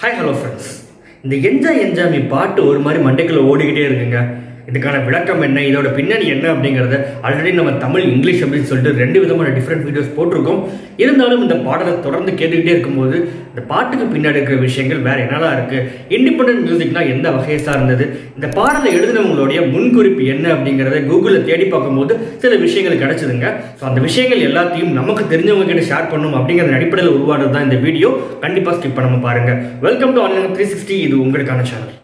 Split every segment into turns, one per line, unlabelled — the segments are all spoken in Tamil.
Hi hello friends. இந்த என்ஜாமி பாட்டு ஒரு மாதிரி மண்டைக்குள்ள ஓடிக்கிட்டே இருக்குங்க. இதுக்கான விளக்கம் என்ன, இதோட பின்னணி என்ன அப்படிங்கிறத ஆல்ரெடி நம்ம தமிழ் இங்கிலீஷ் அப்படின்னு சொல்லிட்டு 2 விதமான டிஃப்ரெண்ட் வீடியோஸ் போட்டிருக்கோம். இருந்தாலும் இந்த பாடலை தொடர்ந்து கேட்டுக்கிட்டே இருக்கும்போது இந்த பாட்டுக்கு பின்னாடி இருக்கிற விஷயங்கள் வேற என்னெல்லாம் இருக்கு, இண்டிபெண்டன்ட் மியூசிக்னா எந்த வகையை சார்ந்தது, இந்த பாடலை எழுதினவங்களுடைய முன்குறிப்பு என்ன அப்படிங்கிறத கூகுளில் தேடி பார்க்கும்போது சில விஷயங்கள் கிடைச்சதுங்க. ஸோ அந்த விஷயங்கள் எல்லாத்தையும் நமக்கு தெரிஞ்சவங்க கிட்ட ஷேர் பண்ணணும் அப்படிங்கிற அடிப்படையில் உருவானது தான் இந்த வீடியோ. கண்டிப்பாக ஸ்கிப் பண்ணாம பாருங்க. Welcome to online 360. இது உங்களுக்கான சேனல்.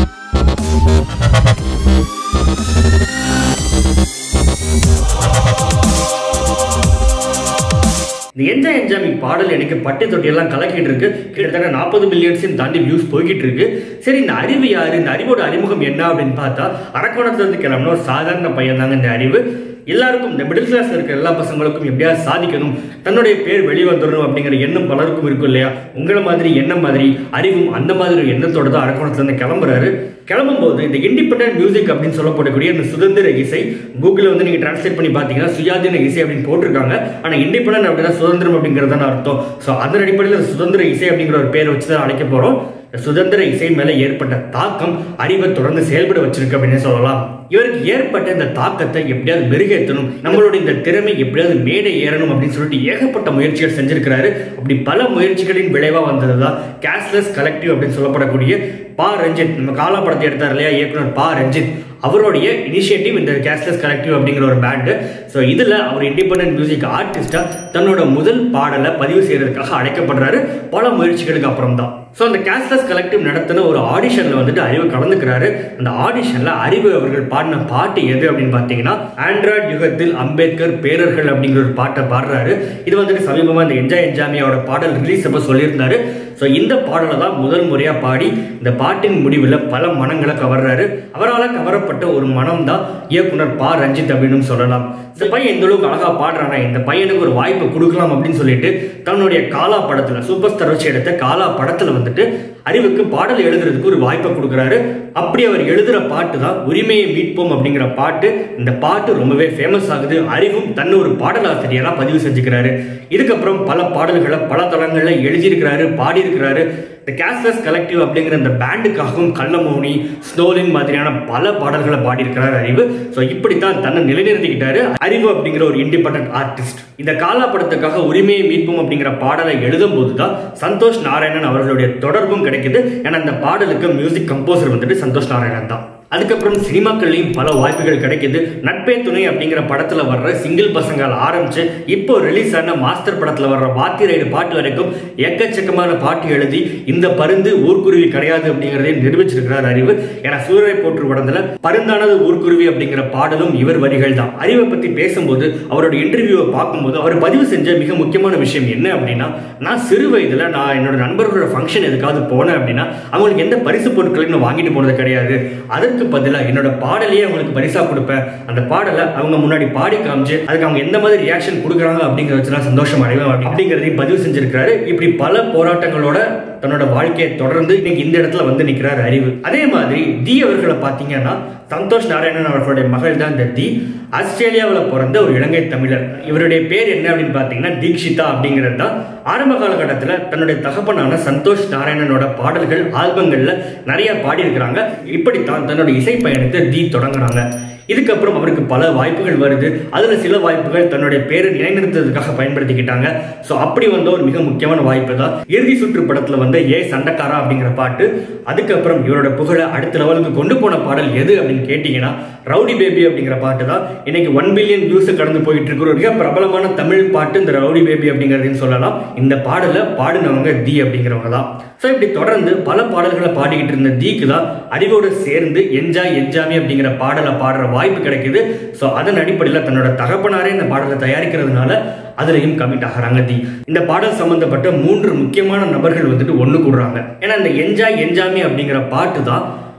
இந்த என்ஜாமி பாடல் எனக்கு பட்டி தொட்டியெல்லாம் கலக்கிட்டு இருக்கு. கிட்டத்தட்ட 40 மில்லியன்ஸையும் தாண்டி வியூஸ் போய்கிட்டு இருக்கு. சரி, இந்த அறிவு யாரு, இந்த அறிவோட அறிமுகம் என்ன அப்படின்னு பார்த்தா, அரக்கோணத்துல இருந்து கிளம்பின ஒரு சாதாரண பையன் தாங்க இந்த அறிவு. எல்லாருக்கும் இந்த மிடில் கிளாஸ் இருக்கிற எல்லா பசங்களுக்கும் எப்படியாவது சாதிக்கணும், தன்னுடைய பேர் வெளிவந்துடணும் அப்படிங்கிற எண்ணம் பலருக்கும் இருக்கும் இல்லையா? உங்களை மாதிரி எண்ணம் மாதிரி அறிவும் அந்த மாதிரி ஒரு எண்ணத்தோட தான் அரக்கோணத்துல இருந்து கிளம்புறாரு. கிளம்பும்போது இந்த இண்டிபெண்டன்ட் மியூசிக் அப்படின்னு சொல்லப்படக்கூடிய இந்த சுதந்திர இசை, கூகுளில் வந்து நீங்க டிரான்ஸ்லேட் பண்ணி பார்த்தீங்கன்னா சுயாதீன இசை அப்படின்னு போட்டிருக்காங்க. ஆனால் இண்டிபெண்டன்ட் அப்படின்னா சுதந்திரம் அப்படிங்கிறதான அர்த்தம். ஸோ அதன் அடிப்படையில் சுதந்திர இசை அப்படிங்கிற ஒரு பேரை வச்சு தான் அழைக்க போறோம். சுதந்திர இசை மேல ஏற்பட்ட தாக்கம் அறிவை தொடர்ந்து செயல்பட வச்சிருக்கு அப்படின்னு சொல்லலாம். இவருக்கு ஏற்பட்ட இந்த தாக்கத்தை எப்படியாவது மெருகேற்றணும், நம்மளோட இந்த திறமை எப்படியாவது மேடை ஏறணும் அப்படின்னு சொல்லிட்டு ஏகப்பட்ட முயற்சிகள் செஞ்சிருக்கிறாரு. அப்படி பல முயற்சிகளின் விளைவா வந்ததுதான் கேஷ்லெஸ் கலெக்டிவ் அப்படின்னு சொல்லப்படக்கூடிய பா ரஞ்சித், நம்ம காலா படத்தை எடுத்தார் இல்லையா இயக்குனர் பா ரஞ்சித், அவருடைய இனிஷியேட்டிவ் இந்த கேஷ்லெஸ் கலெக்டிவ் அப்படிங்கிற ஒரு பேண்டு. ஸோ இதில் அவர் இண்டிபெண்டன்ட் மியூசிக் ஆர்டிஸ்டா தன்னோட முதல் பாடலை பதிவு செய்யறதுக்காக அழைக்கப்படுறாரு பல முயற்சிகளுக்கு அப்புறம் தான். ஸோ அந்த கேஷ்லெஸ் கலெக்டிவ் நடத்தின ஒரு ஆடிஷன்ல வந்துட்டு அறிவு கலந்துக்கிறாரு. அந்த ஆடிஷன்ல அறிவு அவர்கள் பாடின பாட்டு எது அப்படின்னு பார்த்தீங்கன்னா, ஆண்ட்ராய்டு யுகத்தில் அம்பேத்கர் பேரர்கள் அப்படிங்கிற ஒரு பாட்டை பாடுறாரு. இது வந்துட்டு சமீபமாக இந்த என்ஜாமியோட பாடல் ரிலீஸ் அப்போ சொல்லியிருந்தாரு. ஸோ இந்த பாடலை தான் முதல் முறையாக பாடி இந்த பாட்டின் முடிவில் பல மனங்களை கவர்றாரு. அவரால் கவரப்பட்ட ஒரு மனம் தான் இயக்குனர் பா ரஞ்சித் அப்படின்னு சொல்லலாம். இந்த பையன் எந்த அளவுக்கு அழகா பாடுறானா, இந்த பையனுக்கு ஒரு வாய்ப்பு கொடுக்கலாம் அப்படின்னு சொல்லிட்டு தன்னுடைய காலா படத்துல, சூப்பர் ஸ்டார் வச்சு எடுத்த காலா படத்துல வந்துட்டு அறிவுக்கு பாடல் எழுதுறதுக்கு ஒரு வாய்ப்பை கொடுக்குறாரு. அப்படி அவர் எழுதுற பாட்டு தான் உரிமையை மீட்போம் அப்படிங்கிற பாட்டு. இந்த பாட்டு ரொம்பவே ஃபேமஸ் ஆகுது. அறிவும் தன்னை ஒரு பாடலாசிரியரா பதிவு செஞ்சுக்கிறாரு. இதுக்கப்புறம் பல பாடல்களை பல தளங்கள்ல எழுதியிருக்கிறாரு, பாடியிருக்கிறாரு. இந்த கேஷ்லெஸ் கலெக்டிவ் அப்படிங்கிற இந்த பேண்டுக்காகவும் கள்ளமௌனி, ஸ்னோலின் மாதிரியான பல பாடல்களை பாடியிருக்கிறார் அறிவு. ஸோ இப்படித்தான் தன்னை நிலைநிறுத்திக்கிட்டாரு அறிவு அப்படிங்கிற ஒரு இண்டிபெண்டன்ட் ஆர்டிஸ்ட். இந்த காலா படத்துக்காக உரிமையை மீட்போம் அப்படிங்கிற பாடலை எழுதும் போதுதான் சந்தோஷ் நாராயணன் அவர்களுடைய தொடர்பும் கிடைக்குது. ஏன்னா இந்த பாடலுக்கு மியூசிக் கம்போசர் வந்துட்டு சந்தோஷ் நாராயணன் தான். அதுக்கப்புறம் சினிமாக்கள்லையும் பல வாய்ப்புகள் கிடைக்குது. நட்பே துணை அப்படிங்கிற படத்துல வர்ற சிங்கிள் பசங்கள் ஆரம்பிச்சு இப்போ ரிலீஸ் ஆன மாஸ்டர் படத்துல வர்ற வாத்தி ரைடு பாட்டு வரைக்கும் எக்கச்சக்கமான பாட்டு எழுதி இந்த பருந்து ஊர்க்குருவி கிடையாது அப்படிங்கிறதையும் நிரூபிச்சிருக்கிறார் அறிவு. ஏன்னா சூரரை போற்று படத்துல பருந்தானது ஊர்க்குருவி அப்படிங்கிற பாடலும் இவர் வரிகள் தான். அறிவை பத்தி பேசும்போது அவரோட இன்டர்வியூவை பார்க்கும்போது அவர் பதிவு செஞ்ச மிக முக்கியமான விஷயம் என்ன அப்படின்னா, நான் சிறு வயதுல நான் என்னோட நண்பர்களோட ஃபங்க்ஷன் எதுக்காவது போனேன் அப்படின்னா அவங்களுக்கு எந்த பரிசு பொருட்களையும் நான் வாங்கிட்டு போனது கிடையாது. அதற்கு பதிலாக என்னோட பாடலையே அவங்களுக்கு பரிசா கொடுப்பேன். அந்த பாடலை அவங்க முன்னாடி பாடி காமிச்சு அதுக்கு அவங்க எந்த மாதிரி ரியாக்ஷன் கொடுக்குறாங்க அப்படிங்கிறத வச்சு நான் சந்தோஷம் அடைவேன் அப்படிங்கிறதையும் பதிவு செஞ்சிருக்கிறாரு. இப்படி பல போராட்டங்களோட தன்னோட வாழ்க்கையை தொடர்ந்து இன்னைக்கு இந்த இடத்துல வந்து நிற்கிறார் அறிவு. அதே மாதிரி தி அவர்களை பார்த்தீங்கன்னா, சந்தோஷ் நாராயணன் அவர்களுடைய மகள் தான் இந்த தி. ஆஸ்திரேலியாவில் பிறந்த ஒரு இலங்கை தமிழர். இவருடைய பேர் என்ன அப்படின்னு பார்த்தீங்கன்னா தீக்ஷிதா அப்படிங்கிறது தான். ஆரம்ப காலகட்டத்தில் தன்னுடைய தகப்பனான சந்தோஷ் நாராயணனோட பாடல்கள் ஆல்பங்கள்ல நிறைய பாடியிருக்கிறாங்க. இப்படித்தான் தன்னோட இசை பயணத்தை தி தொடங்குறாங்க. இதுக்கப்புறம் அவருக்கு பல வாய்ப்புகள் வருது. அதுல சில வாய்ப்புகள் தன்னுடைய பேரை நிலைநிறுத்துறதுக்காக பயன்படுத்திக்கிட்டாங்க. ஸோ அப்படி வந்த ஒரு மிக முக்கியமான வாய்ப்பு தான் இறுதி சுற்று படத்துல வந்து ஏ சண்டக்காரா அப்படிங்கிற பாட்டு. அதுக்கப்புறம் இவரோட புகழை அடுத்த லெவலுக்கு கொண்டு போன பாடல் எது அப்படின்னு கேட்டீங்கன்னா ரவுடி பேபி அப்படிங்கிற பாட்டு தான். இன்னைக்கு 1 பில்லியன் வியூஸ் கடந்து போயிட்டு இருக்கிற ஒரு மிக பிரபலமான தமிழ் பாட்டு இந்த ரவுடி பேபி அப்படிங்கிறதையும் சொல்லலாம். இந்த பாடலை பாடினவங்க தி அப்படிங்கிறவங்க தான். ஸோ இப்படி தொடர்ந்து பல பாடல்களை பாடிக்கிட்டு இருந்த தீக்கு தான் அறிவோடு சேர்ந்து என்ஜாமி அப்படிங்கிற பாடலை பாடுற வாய்ப்பு கிடைக்குது. ஸோ அதன் அடிப்படையில் தன்னோட தகப்பனாரே இந்த பாடலை தயாரிக்கிறதுனால அதுலயும் கமிட் ஆகிறாங்க தி. இந்த பாடல் சம்பந்தப்பட்ட 3 முக்கியமான நபர்கள் வந்துட்டு ஒன்று கூடுறாங்க. ஏன்னா இந்த என்ஜாமி அப்படிங்கிற பாட்டு தான்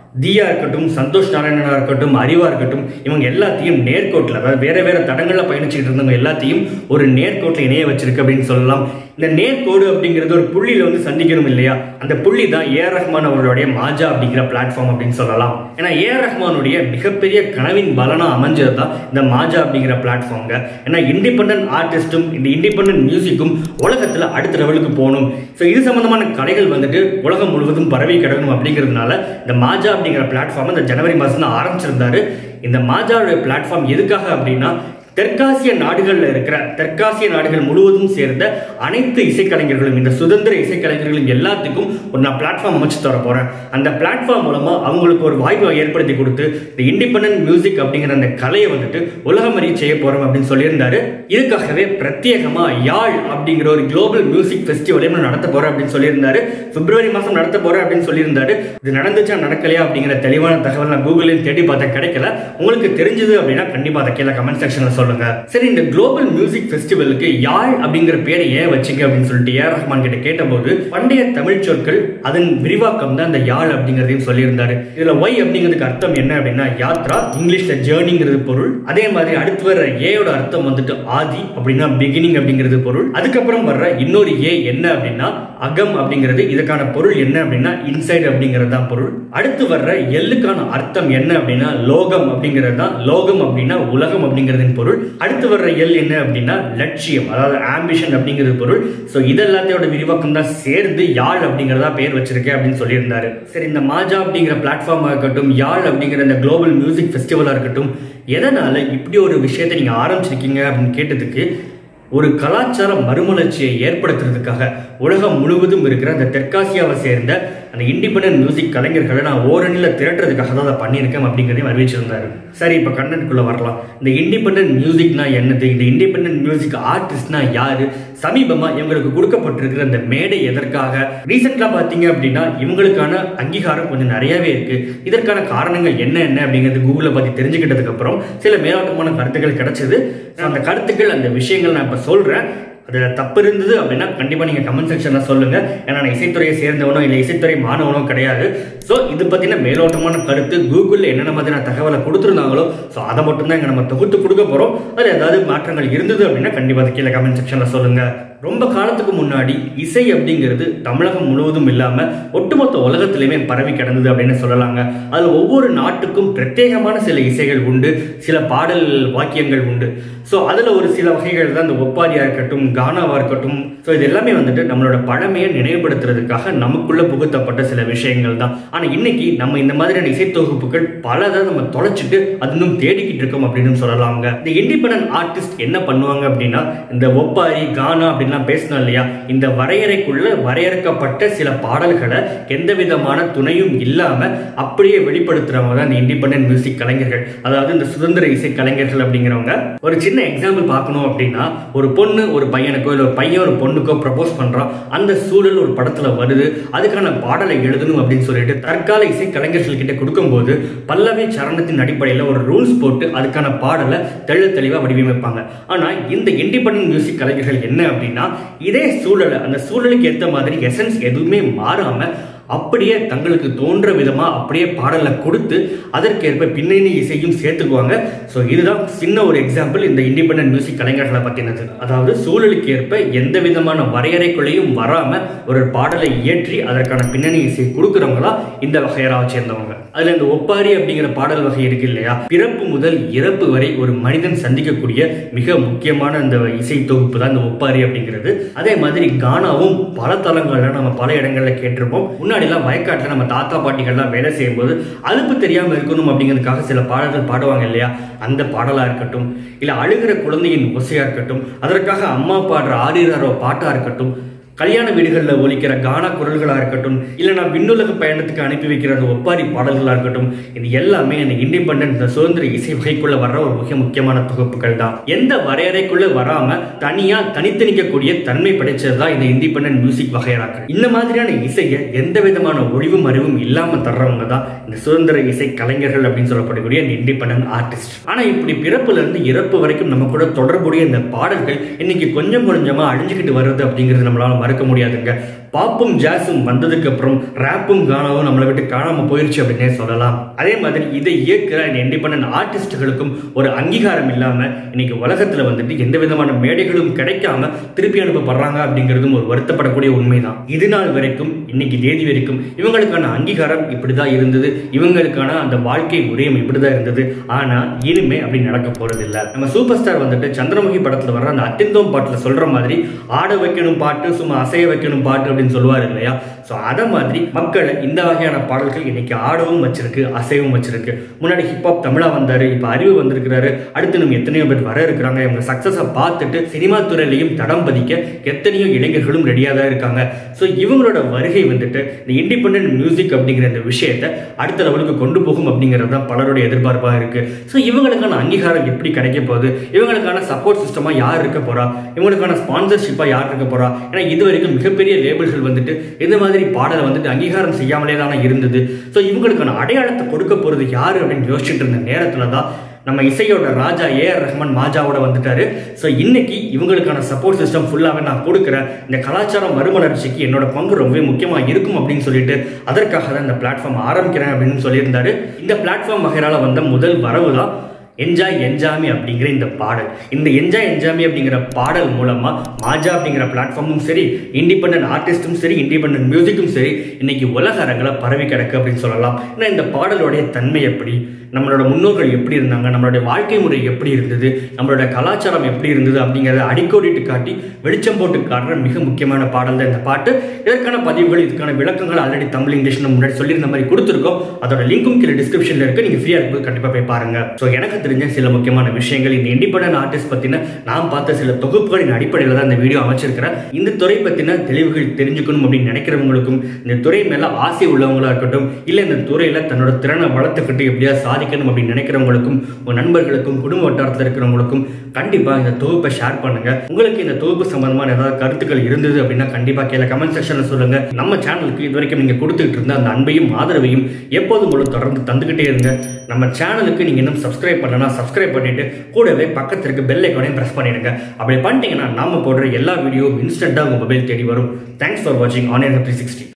தீயா இருக்கட்டும், சந்தோஷ் நாராயணனா இருக்கட்டும், அறிவா இருக்கட்டும், இவங்க எல்லாத்தையும் நேர்கோட்டில், அதாவது வேற வேற தடங்களில் பயணிச்சுட்டு இருந்தவங்க எல்லாத்தையும் ஒரு நேர்கோட்டில் இணைய வச்சிருக்கு அப்படின்னு சொல்லலாம். இந்த நேர்கோடு அப்படிங்கிறது ஒரு புள்ளியில வந்து சந்திக்கணும் இல்லையா, அந்த புள்ளி தான் ஏஆர் ரஹ்மான் அவர்களுடைய மாஜா அப்படிங்கிற பிளாட்ஃபார்ம் அப்படின்னு சொல்லலாம். ஏன்னா ஏஆர் ரஹ்மானுடைய மிகப்பெரிய கனவின் பலனா அமைஞ்சது தான் இந்த மாஜா அப்படிங்கிற பிளாட்ஃபார்ம்ங்க. ஏன்னா இண்டிபெண்டன்ட் ஆர்டிஸ்டும் இந்த இண்டிபெண்டன்ட் மியூசிக்கும் உலகத்தில் அடுத்த லெவலுக்கு போகணும். ஸோ இது சம்பந்தமான கலைகள் வந்துட்டு உலகம் முழுவதும் பரவி கிடக்கணும் அப்படிங்கிறதுனால இந்த மாஜா அப்படிங்கிற பிளாட்ஃபார்ம் இந்த ஜனவரி மாதம் தான் ஆரம்பிச்சிருந்தாரு. இந்த மாஜாவுடைய பிளாட்ஃபார்ம் எதுக்காக அப்படின்னா, தெற்காசிய நாடுகள் முழுவதும் சேர்ந்த அனைத்து இசைக்கலைஞர்களும், இந்த சுதந்திர இசைக்கலைஞர்களும் எல்லாத்துக்கும் ஒரு நான் பிளாட்ஃபார்ம் அமைச்சு தர போறேன். அந்த பிளாட்ஃபார்ம் மூலமா அவங்களுக்கு ஒரு வாய்ப்பை ஏற்படுத்தி கொடுத்து இந்த இண்டிபெண்டன்ட் மியூசிக் அப்படிங்கிற அந்த கலையை வந்துட்டு உலகமறிய செய்ய போறோம் அப்படின்னு சொல்லியிருந்தாரு. இதுக்காகவே பிரத்யேகமா யாழ் அப்படிங்கிற ஒரு குளோபல் மியூசிக் ஃபெஸ்டிவலையும் நடத்த போறேன் அப்படின்னு சொல்லியிருந்தாரு. பிப்ரவரி மாதம் நடத்த போறேன் அப்படின்னு சொல்லியிருந்தாரு. இது நடந்துச்சா நடக்கலையா அப்படிங்கிற தெளிவான தகவல் நான் கூகுளையும் தேடி பார்த்தா கிடைக்கல. உங்களுக்கு தெரிஞ்சது அப்படின்னா கண்டிப்பா அதை கீழே கமெண்ட் செக்ஷன்ல சொல்லுங்க. சரி, இந்த குளோபல் மியூசிக் ஃபெஸ்டிவலுக்கு யாழ் அப்படிங்கிற பேரை ஏன் வச்சிங்க அப்படின்னு சொல்லிட்டு ஏஆர் ரஹ்மான் கிட்ட கேட்டபோது பண்டைய தமிழ் சொற்கள் அதன் விரிவாக்கம் தான் இந்த யாழ் அப்படிங்கிறதையும் சொல்லியிருந்தாரு. இதுல ஒய் அப்படிங்கிறதுக்கு அர்த்தம் என்ன அப்படின்னா யாத்ரா, இங்கிலீஷ்ல ஜேர்னிங்கிறது பொருள். அதே மாதிரி அடுத்து வர்ற ஏயோட அர்த்தம் வந்துட்டு ஆதி அப்படின்னா பிகினிங் அப்படிங்கிறது பொருள். அதுக்கப்புறம் வர்ற இன்னொரு ஏ என்ன அப்படின்னா அகம் அப்படிங்கிறது. இதுக்கான பொருள் என்ன அப்படின்னா இன்சைட் அப்படிங்கிறது தான் பொருள். அடுத்து வர்ற எல்லுக்கான அர்த்தம் என்ன அப்படின்னா லோகம் அப்படிங்கிறது தான். லோகம் அப்படின்னா உலகம் அப்படிங்கிறதின் பொருள். அடுத்து வர்ற எல் என்ன அப்படின்னா லட்சியம், அதாவது ஆம்பிஷன் அப்படிங்கிறது பொருள். ஸோ இதெல்லாத்தையோட விரிவாக்கம் தான் சேர்ந்து யாழ் அப்படிங்கிறதா பேர் வச்சிருக்கேன் அப்படின்னு சொல்லியிருந்தாரு. சரி, இந்த மாஜா அப்படிங்கிற பிளாட்ஃபார்மாக இருக்கட்டும், யாழ் அப்படிங்கிற இந்த குளோபல் மியூசிக் ஃபெஸ்டிவலாக இருக்கட்டும், எதனால இப்படி ஒரு விஷயத்தை நீங்க ஆரம்பிச்சிருக்கீங்க அப்படின்னு கேட்டதுக்கு, ஒரு கலாச்சார மறுமலர்ச்சியை ஏற்படுத்துறதுக்காக உலகம் முழுவதும் இருக்கிற அந்த தெற்காசியாவை சேர்ந்த அந்த இண்டிபெண்டன்ட் மியூசிக் கலைஞர்களை நான் ஓரணியில் திரட்டுறதுக்காக தான் அதை பண்ணியிருக்கேன் அப்படிங்கிறதையும் அறிவிச்சிருந்தாரு. சரி, இப்போ கண்டென்ட்குள்ள வரலாம். இந்த இண்டிபெண்டன்ட் மியூசிக்னா என்னது, இந்த இண்டிபெண்டன்ட் மியூசிக் ஆர்டிஸ்ட்னா யாரு, சமீபமா இவங்களுக்கு கொடுக்கப்பட்டிருக்கிற இந்த மேடை எதற்காக, ரீசெண்டா பாத்தீங்க அப்படின்னா இவங்களுக்கான அங்கீகாரம் கொஞ்சம் நிறையவே இருக்கு. இதற்கான காரணங்கள் என்ன அப்படிங்கிறது கூகுளை பத்தி தெரிஞ்சுக்கிட்டதுக்கு அப்புறம் சில மேலோட்டமான கருத்துக்கள் கிடைச்சது. அந்த கருத்துக்கள், அந்த விஷயங்கள் நான் இப்ப சொல்றேன். அதில் தப்பு இருந்தது அப்படின்னா கண்டிப்பாக நீங்கள் கமெண்ட் செக்ஷனில் சொல்லுங்கள். ஏன்னா நான் இசைத்துறையை சேர்ந்தவனோ இல்லை இசைத்துறை மாணவனோ கிடையாது. ஸோ இது பற்றின மேலோட்டமான கருத்து கூகுளில் என்னென்ன மாதிரியான தகவலை கொடுத்துருந்தாங்களோ ஸோ அதை மட்டும்தான் இங்கே நம்ம தொகுத்து கொடுக்க போகிறோம். அதில் ஏதாவது மாற்றங்கள் இருந்தது அப்படின்னா கண்டிப்பாக அது கீழே கமெண்ட் செக்ஷனில் சொல்லுங்கள். ரொம்ப காலத்துக்கு முன்னாடி இசை அப்படிங்கிறது தமிழகம் முழுவதும் இல்லாமல் ஒட்டுமொத்த உலகத்திலையுமே பரவி கிடந்தது அப்படின்னு சொல்லலாங்க. அதில் ஒவ்வொரு நாட்டுக்கும் பிரத்யேகமான சில இசைகள் உண்டு, சில பாடல் வாக்கியங்கள் உண்டு. ஸோ அதில் ஒரு சில வகைகள் தான் இந்த ஒப்பாரியாக இருக்கட்டும், கானாவா இருக்கட்டும். ஸோ இது எல்லாமே வந்துட்டு நம்மளோட பழமையை நினைவுபடுத்துறதுக்காக நமக்குள்ள புகுத்தப்பட்ட சில விஷயங்கள் தான். ஆனால் இன்னைக்கு நம்ம இந்த மாதிரியான இசை தொகுப்புகள் பலதை நம்ம தொலைச்சிட்டு அது இன்னும் தேடிக்கிட்டு இருக்கோம் அப்படின்னு சொல்லலாங்க. இந்த இண்டிபெண்டன்ட் ஆர்டிஸ்ட் என்ன பண்ணுவாங்க அப்படின்னா, இந்த ஒப்பாரி, கானா அப்படின்லாம் பேசணும் இல்லையா, இந்த வரையறைக்குள்ள வரையறுக்கப்பட்ட சில பாடல்களை எந்த விதமான துணையும் இல்லாம அப்படியே வெளிப்படுத்துறவங்க தான் இந்த இண்டிபெண்டன்ட் மியூசிக் கலைஞர்கள், அதாவது இந்த சுதந்திர இசை கலைஞர்கள் அப்படிங்கிறவங்க. ஒரு சின்ன எக்ஸாம்பிள் பார்க்கணும் அப்படின்னா, ஒரு பொண்ணு ஒரு பையனுக்கோ இல்லை ஒரு பையன் ஒரு பொண்ணுக்கோ ப்ரப்போஸ் பண்றான், அந்த சூழல் ஒரு படத்துல வருது, அதுக்கான பாடலை எழுதணும் அப்படின்னு சொல்லிட்டு தற்கால இசை கலைஞர்கள் கிட்ட கொடுக்கும்போது பல்லவி சரணத்தின் அடிப்படையில் ஒரு ரூல்ஸ் போட்டு அதுக்கான பாடலை தெளிவாக வடிவமைப்பாங்க. ஆனா இந்த இண்டிபெண்டன்ட் மியூசிக் கலைஞர்கள் என்ன அப்படின்னா, இதே சூழலை, அந்த சூழலுக்கு ஏற்ற மாதிரி எசன்ஸ் எதுவுமே மாறாம அப்படியே தங்களுக்கு தோன்ற விதமா அப்படியே பாடலை கொடுத்து அதற்கேற்ப பின்னணி இசையும் சேர்த்துக்குவாங்க. ஸோ இதுதான் சின்ன ஒரு எக்ஸாம்பிள் இந்த இண்டிபெண்டன்ட் மியூசிக் கலைஞர்களை பற்றினது. அதாவது சூழலுக்கு ஏற்ப எந்த விதமான வரையறைக்குள்ளேயும் வராம ஒரு பாடலை இயற்றி அதற்கான பின்னணி இசை கொடுக்குறவங்க தான் இந்த வகையராவை சேர்ந்தவங்க. அதுல இந்த ஒப்பாரி அப்படிங்கிற பாடல் வகை இருக்கு இல்லையா, பிறப்பு முதல் இறப்பு வரை ஒரு மனிதன் சந்திக்கக்கூடிய மிக முக்கியமான இந்த இசை தொகுப்பு தான் இந்த ஒப்பாரி அப்படிங்கிறது. அதே மாதிரி கானாவும் பல தளங்கள்ல நம்ம பல இடங்கள்ல கேட்டிருப்போம். முன்னாடிலாம் வயக்காட்டில் நம்ம தாத்தா பாட்டிகள்லாம் வேலை செய்யும்போது அலுப்பு தெரியாமல் இருக்கணும் அப்படிங்கிறதுக்காக சில பாடல்கள் பாடுவாங்க இல்லையா, அந்த பாடலாக இருக்கட்டும், இல்லை அழுகிற குழந்தையின் ஓசையாக இருக்கட்டும், அதற்காக அம்மா பாடுற ஆரிராரோ பாட்டாக இருக்கட்டும், கல்யாண வீடுகளில் ஒலிக்கிற கானா குரல்களாக இருக்கட்டும், இல்லை நான் விண்ணுலக பயணத்துக்கு அனுப்பி வைக்கிற அந்த ஒப்பாரி பாடல்களாக இருக்கட்டும், இது எல்லாமே அந்த இண்டிபெண்டன்ட், இந்த சுதந்திர இசை வகைக்குள்ள வர்ற ஒரு மிக முக்கியமான தொகுப்புகள் தான். எந்த வரையறைக்குள்ள வராம தனித்து நிற்கக்கூடிய தன்மை படைச்சது தான் இந்த இண்டிபெண்டன்ட் மியூசிக் வகையராக்கள். இந்த மாதிரியான இசையை எந்த விதமான ஒளிவும் அறிவும் இல்லாம தர்றவங்க தான் இந்த சுதந்திர இசை கலைஞர்கள் அப்படின்னு சொல்லப்படக்கூடிய இந்த இண்டிபெண்டன்ட் ஆர்டிஸ்ட். ஆனா இப்படி பிறப்புல இருந்து இறப்பு வரைக்கும் நம்ம கூட தொடர்புடைய இந்த பாடல்கள் இன்னைக்கு கொஞ்சம் கொஞ்சமா அழிஞ்சுக்கிட்டு வருது அப்படிங்கிறது நம்மளால மறக்க முடியாதுங்க. பாப்பும் ஜாஸும் வந்ததுக்கு அப்புறம் ராப்பும் கானாவும் நம்மளை விட்டு காணாம போயிருச்சு அப்படின்னே சொல்லலாம். அதே மாதிரி இதை இயக்குற இந்த இண்டிபெண்டன்ட் ஆர்டிஸ்டுகளுக்கும் ஒரு அங்கீகாரம் இல்லாம இன்னைக்கு உலகத்துல வந்துட்டு எந்த விதமான மேடைகளும் கிடைக்காம திருப்பி அனுப்பப்படுறாங்க அப்படிங்கிறதும் ஒரு வருத்தப்படக்கூடிய உண்மைதான். இது நாள் வரைக்கும் இன்னைக்கு தேதி வரைக்கும் இவங்களுக்கான அங்கீகாரம் இப்படிதான் இருந்தது, இவங்களுக்கான அந்த வாழ்க்கை முறையும் இப்படிதான் இருந்தது. ஆனா இனிமே அப்படி நடக்க போறது இல்ல. நம்ம சூப்பர் ஸ்டார் வந்துட்டு சந்திரமுகி படத்துல வர்ற அந்த அத்திந்தோம் பாட்டுல சொல்ற மாதிரி ஆட வைக்கணும் பாட்டு, சும்மா அசைய வைக்கணும் பாட்டு அப்படின்னு சொல்லுவாரு இல்லையா? ஸோ அதை மாதிரி மக்களை இந்த வகையான பாடல்கள் இன்னைக்கு ஆடவும் வச்சிருக்கு, அசைவும் வச்சிருக்கு. முன்னாடி ஹிப்ஹாப் தமிழா வந்தாரு, இப்போ அறிவு வந்திருக்கிறாரு, அடுத்து நம்ம எத்தனையோ பேர் வர இருக்கிறாங்க. இவங்க சக்சஸை பார்த்துட்டு சினிமா துறையிலையும் தடம் பதிக்க எத்தனையோ இளைஞர்களும் ரெடியாக தான் இருக்காங்க. ஸோ இவங்களோட வருகை வந்துட்டு இந்த இண்டிபெண்டன்ட் மியூசிக் அப்படிங்கிற இந்த விஷயத்தை அடுத்த லெவலுக்கு கொண்டு போகும் அப்படிங்கிறது தான் பலருடைய எதிர்பார்ப்பாக இருக்கு. ஸோ இவங்களுக்கான அங்கீகாரம் எப்படி கிடைக்க போகுது, இவங்களுக்கான சப்போர்ட் சிஸ்டமா யார் இருக்க போறா, இவங்களுக்கான ஸ்பான்சர்ஷிப்பா யார் இருக்க போறா? ஏன்னா இது வரைக்கும் மிகப்பெரிய லேபிள்கள் வந்துட்டு இந்த மாதிரி பாடலை வந்துட்டு அங்கீகாரம் செய்யாமலே தானே இருந்தது. ஸோ இவங்களுக்கான அடையாளத்தை கொடுக்க போறது யாரு அப்படின்னு யோசிச்சுட்டு இருந்த நேரத்துல தான் நம்ம இசையோட ராஜா ஏஆர் ரஹ்மான் மாஜாவோட வந்துட்டாரு. ஸோ இன்னைக்கு இவங்களுக்கான சப்போர்ட் சிஸ்டம் ஃபுல்லாகவே நான் கொடுக்குறேன், இந்த கலாச்சாரம் மறுமலர்ச்சிக்கு என்னோட பங்கு ரொம்பவே முக்கியமாக இருக்கும் அப்படின்னு சொல்லிட்டு அதற்காக தான் இந்த பிளாட்ஃபார்ம் ஆரம்பிக்கிறேன் அப்படின்னு சொல்லியிருந்தாரு. இந்த பிளாட்ஃபார்ம் வகையால வந்த முதல் வரவு தான் என்ஜாமி அப்படிங்கிற இந்த பாடல். இந்த என்ஜாமி அப்படிங்கிற பாடல் மூலமா மாஜா அப்படிங்கிற பிளாட்ஃபார்மும் சரி, இண்டிபெண்டன்ட் ஆர்டிஸ்டும் சரி, இண்டிபெண்டன்ட் மியூசிக்கும் சரி இன்னைக்கு உலக அரங்கில பரவி கிடக்கு அப்படின்னு சொல்லலாம். ஏன்னா இந்த பாடலுடைய தன்மை எப்படி, நம்மளோட முன்னோர்கள் எப்படி இருந்தாங்க, நம்மளுடைய வாழ்க்கை முறை எப்படி இருந்தது, நம்மளோட கலாச்சாரம் எப்படி இருந்தது அப்படிங்கிறத அடிக்கோடிட்டு காட்டி வெளிச்சம் போட்டு காட்டுற மிக முக்கியமான பாடல் தான் இந்த பாட்டு. இதற்கான பதிவுகள், இதுக்கான விளக்கங்கள் ஆல்ரெடி தமிழ் இங்கிலீஷ் முன்னாடி சொல்லியிருந்த மாதிரி கொடுத்துருக்கோம். அதோட லிங்கும் கீழே டிஸ்கிரிப்ஷன்ல இருக்கு, நீங்க ஃப்ரீயா இருக்கும்போது கண்டிப்பா போய் பாருங்க. ஸோ எனக்கு தெரிஞ்ச சில முக்கியமான விஷயங்கள், இந்த இண்டிபெண்டன்ட் ஆர்டிஸ்ட் பத்தின நான் பார்த்த சில தொகுப்புகளின் அடிப்படையில் தான் இந்த வீடியோ அமைச்சிருக்கிறேன். இந்த துறை பத்தின தெளிவுகள் தெரிஞ்சுக்கணும் அப்படின்னு நினைக்கிறவங்களுக்கும், இந்த துறை மேல ஆசை உள்ளவங்களா இருக்கட்டும், இல்ல இந்த துறையில தன்னோட திறனை வளர்த்துக்கிட்டு எப்படியா சாதிக்கணும் அப்படின்னு நினைக்கிறவங்களுக்கும், உங்க நண்பர்களுக்கும், குடும்ப வட்டாரத்தில் இருக்கிறவங்களுக்கும் கண்டிப்பா இந்த தொகுப்பை ஷேர் பண்ணுங்க. உங்களுக்கு இந்த தொகுப்பு சம்பந்தமான ஏதாவது கருத்துக்கள் இருந்தது அப்படின்னா கண்டிப்பா கீழே கமெண்ட் செக்ஷன்ல சொல்லுங்க. நம்ம சேனலுக்கு இது வரைக்கும் நீங்க கொடுத்துட்டு இருந்த அந்த அன்பையும் ஆதரவையும் எப்போதும் போல தொடர்ந்து தந்துகிட்டே இருங்க. நம்ம சேனலுக்கு நீங்க இன்னும் சப்ஸ்கிரைப் பண்ணலனா சப்ஸ்கிரைப் பண்ணிட்டு கூடவே பக்கத்துல இருக்க பெல் ஐகானையும் பிரஸ் பண்ணிடுங்க. அப்படி பண்ணிட்டீங்கன்னா நாம போடுற எல்லா வீடியோவும் இன்ஸ்டன்ட்டா உங்க மொபைல் தேடி வரும். தேங்க்ஸ் ஃபார் வாட்சிங் ஆன் 360.